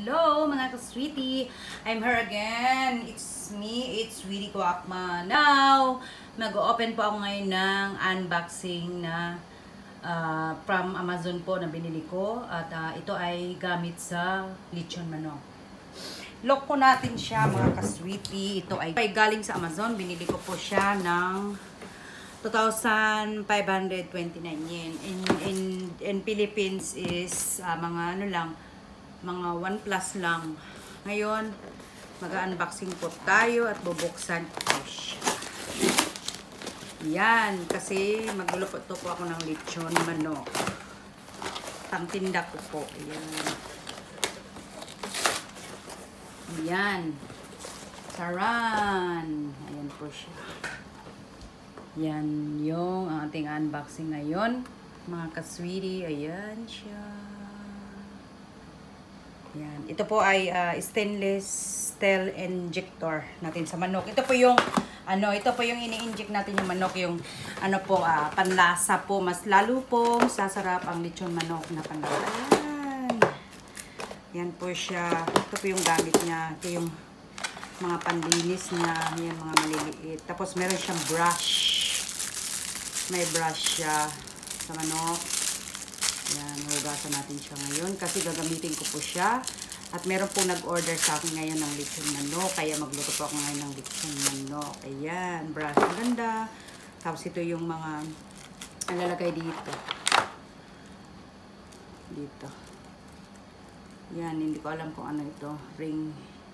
Hello mga ka-sweetie! I'm here again. It's me, it's Sweetie Kwakma. Now, mag-open po ako ngayon ng unboxing na from Amazon po na binili ko. At ito ay gamit sa lechon manok. Lock po natin siya mga ka-sweetie. Ito ay galing sa Amazon. Binili ko po siya ng 2,529 yen. In Philippines is mga ano lang, mga 1 plus lang. Ngayon, mag-unboxing po tayo at bubuksan po siya. Yan, kasi magluluto po ako ng lechon manok. Pangtinda ko po. Yan. Yan. Saran. Ayan po siya. Yan yung ating unboxing ngayon. Mga ka-sweetie, ayan siya. Yan. Ito po ay stainless steel injector natin sa manok. Ito po yung ini-inject natin yung manok, yung panlasa po, mas lalo po sasarap ang lechon manok na panlasa. Yan. Yan po siya. Ito po yung gamit niya. Ito yung mga panlinis niya, yan mga maliliit. Tapos meron siyang brush. May brush siya sa manok. Yan, hugasan natin siya ngayon kasi gagamitin ko po siya. At meron po nag-order sa akin ngayon ng lechon manok. Kaya magluto po ako ngayon ng lechon manok. Ayan, brush. Ang ganda. Tapos ito yung mga nalalagay dito. Dito. Yan, hindi ko alam kung ano ito. Ring.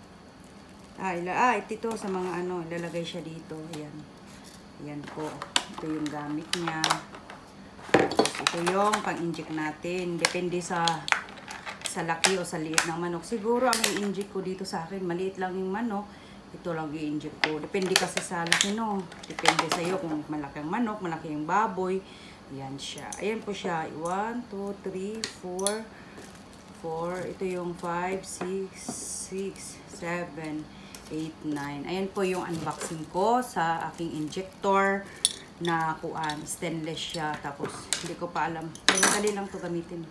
Ito sa mga ilalagay siya dito. Ayan. Ayan po. Ito yung gamit niya. Ito yung pang-inject natin. Depende sa laki o sa liit ng manok. Siguro ang i-inject ko dito sa akin, maliit lang yung manok, ito lang i-inject ko. Depende kasi sa laki, no? Depende sa iyo kung malaki ang manok, malaki yung baboy. Yan siya. Ayan po siya. 1, 2, 3, 4, 4. Ito yung 5, 6, 7, 8, 9. Ayan po yung unboxing ko sa aking injector na stainless siya. Tapos hindi ko pa alam, madali lang to gamitin.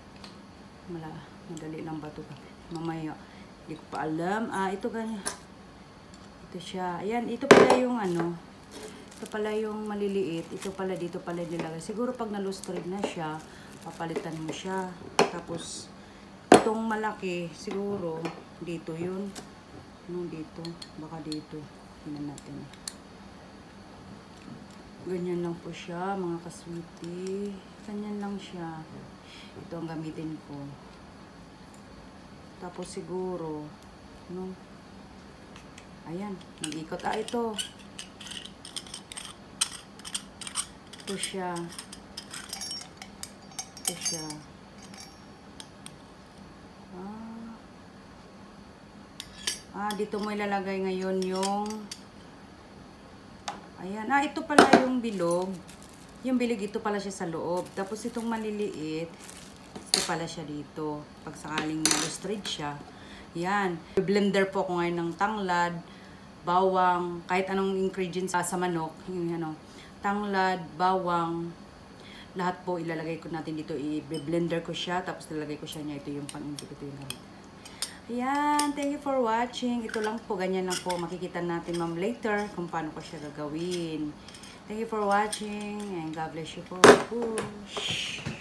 Madali lang ba to mamaya, hindi ko pa alam. Ito ganyan, ito siya. Ayan, ito pala yung ito pala yung maliliit, ito pala dito pala nilagay. Siguro pag na-lustrid na siya, papalitan mo siya. Tapos itong malaki siguro dito yun, dito, baka dito. Tingnan natin. Ganyan lang po siya, mga ka-sweetie. Ganyan lang siya. Ito ang gamitin ko. Tapos siguro, ayan, nag-ikot. Ito. Ito siya. Ito siya. Dito mo ilalagay ngayon yung ayan. Ito pala yung bilog. Yung bilog, ito pala siya sa loob. Tapos itong maliliit, ito pala siya dito. Pag sakaling na-lustrid siya. Yan. Blender po ako ngayon ng tanglad, bawang, kahit anong ingredients sa manok. Yung tanglad, bawang, lahat po ilalagay ko natin dito. I-blender ko siya, tapos ilalagay ko siya niya. Ito yung pang-inject. Ito yung ayan, thank you for watching. Ito lang po, ganyan lang po. Makikita natin later kung paano ko siya gagawin. Thank you for watching and God bless you po. Push!